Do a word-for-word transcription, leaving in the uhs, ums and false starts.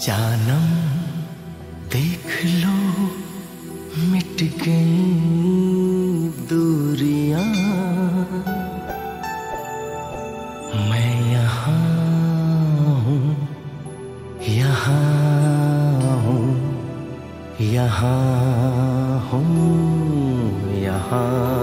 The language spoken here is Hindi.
जानम देख लो मिट गई दूरियां, मैं यहाँ हूँ, यहाँ हूँ, यहाँ हूँ, यहाँ